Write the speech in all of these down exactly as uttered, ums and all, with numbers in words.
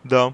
Da.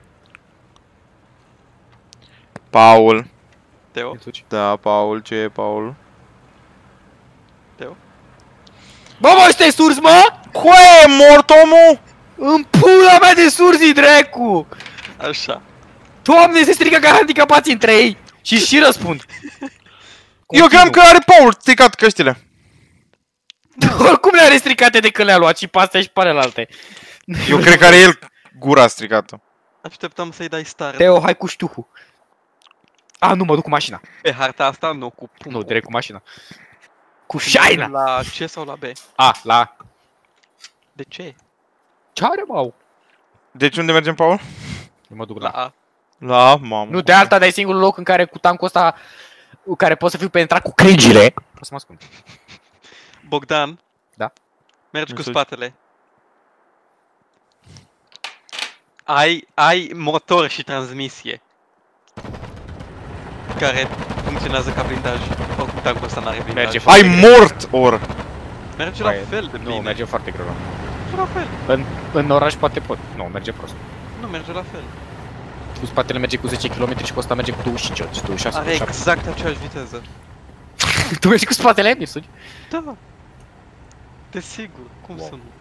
Paul. Teo? Da, Paul, ce e, Paul? Teo? Bă, mă, ăsta-i surs, mă? Coe, mort omul? În pula mea de surzi, dracu! Așa. Doamne, se strică ca handicapați între ei! Și și răspund. Eu cream că are Paul stricat căștile. Oricum le-are stricate de când le-a luat și pe astea și pe alelalte. Eu cred că are el gura stricată. Așteptam să-i dai start. Teo, hai cu ștuhul. A, nu, mă duc cu mașina. Pe harta asta, nu, cu pum. Nu, direct cu mașina. Cu șaina! La C sau la B? A, la A. De ce? Ce are, mă? Deci unde mergem, Paul? Eu mă duc La la A. La mamă. Nu, de alta, dar e singurul loc în care cu tancul ăsta, care pot să fiu penetrat cu crengile. O să mă ascund. Bogdan. Da? Mergi cu Nu știu. spatele. Ai, ai motor și transmisie. Care funcționează ca blindaj. Oricum tancul ăsta n-are blindaj. Merge Ai foarte greu. mort, or. Merge la Băi, fel de bine. Nu, merge foarte greu. la fel. În, în oraș poate pot. Nu, merge prost. Nu, merge la fel. Cu spatele merge cu zece kilometri și cu ăsta merge cu douăzeci și cinci, douăzeci și șase, Are douăzeci și șapte. exact aceeași viteză. Tu mergi cu spatele, Mirsugi? Da. Desigur, cum Wow. să nu?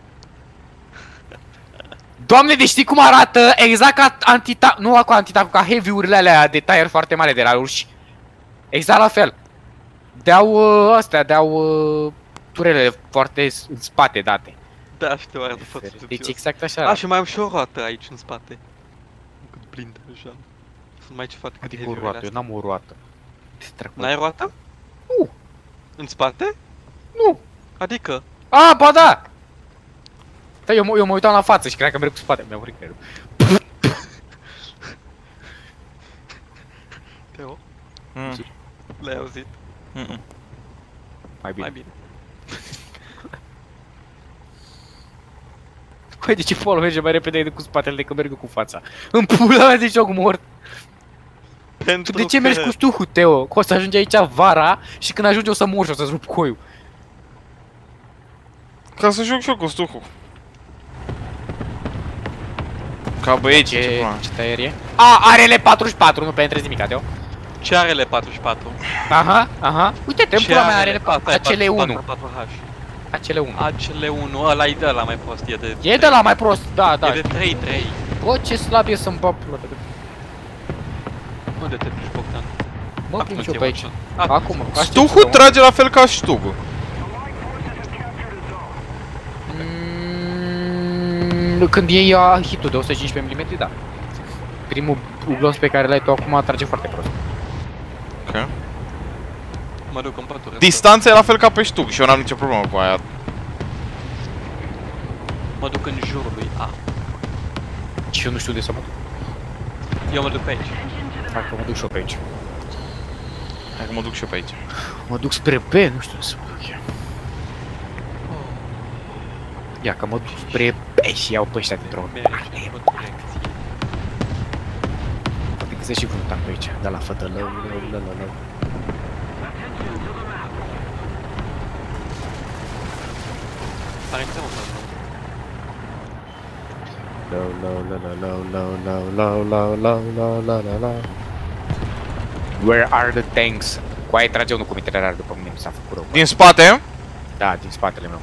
Doamne, deci știi cum arată exact ca antita... Nu ca antitac, ca heavy-urile alea de tire foarte mare de la urși. Exact la fel. Deau uh, astea, deau uh, turele foarte s- în spate date. Da, știu, arată foarte Deci subțios. exact așa A, arată. și mai am și o roată aici în spate. Cât blindă, așa. Sunt mai ceva decât Adică o heavy-urile roată, eu astea. n-am o roată. N-ai roată? Nu. În spate? Nu. Adică? A, ba da! Da, eu, mă- eu mă uitam la față și cred că merg cu spate. Mi-a murit creierul. Teo, Mm. l-ai auzit? Mm-mm. Mai bine. Mai bine. Păi, de ce Paul merge mai repede cu spatele decât merg cu fața? În pula mea de joc mort! Pentru Tu de ce că... mergi cu ștuhul, Teo? Că o să ajungi aici vara și când ajungi o să mor și o să-ți rup coiul. Ca să joc și eu cu stuhul. Ca băieți, ce Ce, ceva. ce tăieri e? A, are L patruzeci și patru, nu penetrezi nimica, Teo. Ce are L patruzeci și patru? Aha, aha. Uite-te, în pula mea are L patru, acele unu. patru H. Acele unu. Acele unu, ăla-i de ăla mai prost, e de... E de la mai prost, da, da. E de trei trei. Bă, ce slab e să-mi bag pula de gât. Unde te duci, Bogdan? Mă plimb și eu pe aici. Acum. Acum, aștept Stuhul să- trage la fel ca ștugul. Mm, Când iei uh, hitul de o sută cincisprezece milimetri, da. Primul uglons pe care l-ai tu acum trage foarte prost. Ok. Mă duc în pătură. Distanța e la fel ca pe ștug și eu n-am nicio problemă cu aia. Mă duc în jurul lui A. Și eu nu știu de să mă duc. Eu mă duc pe aici. Hai că mă duc și eu pe aici. Hai că mă duc și eu pe aici. Mă duc spre B, nu știu de să mă duc. Ia că mă duc spre B și iau pe ăștia dintr-o Mergi parte. într-o direcție. Poate găsesc și vreun tank pe aici. De la fătă, lău, lău, lău, lău, lău. Are în seama sau Lău, lău, lău, lău, lău, lău, lău, lău, lău, lău, lău, lău. Where are the tanks? Cu aia trage unul cu mitralier după mine, mi s-a făcut rău. Din spate? Da, din spatele meu.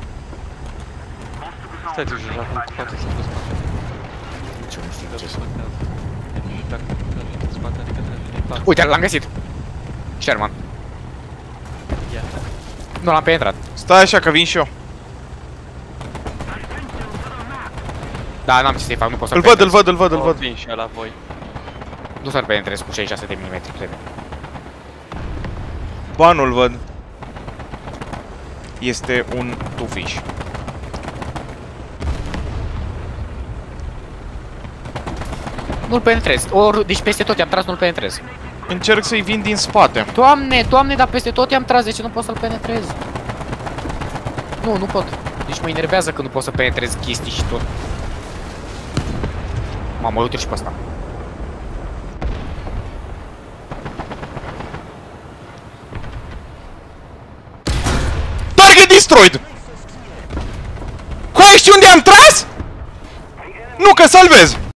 Stai tu jos, acum poate să fost spate. Nici eu nu știu Dar ce se să... contează. Deci dacă tragi din spate, adică tragi din față. Uite, l-am găsit! Sherman. Ia. Nu l-am penetrat. Stai așa că vin și eu. Da, n-am ce să-i fac, nu pot să-l Îl văd, îl penetrez. văd, îl văd, îl văd. Vin și eu la voi. Nu să-l penetrez cu șaizeci și șase de milimetri, crede. Ba, nu-l văd. Este un tufiș. Nu-l penetrez. Or, deci peste tot i-am tras, nu-l penetrez. Încerc să-i vin din spate. Doamne, doamne, dar peste tot i-am tras, de ce nu pot să-l penetrez? Nu, nu pot. Deci mă enervează că nu pot să penetrez chestii și tot. Mamă, uite și pe asta. Target destroyed! Cu aia știi unde am tras? Nu, că salvez!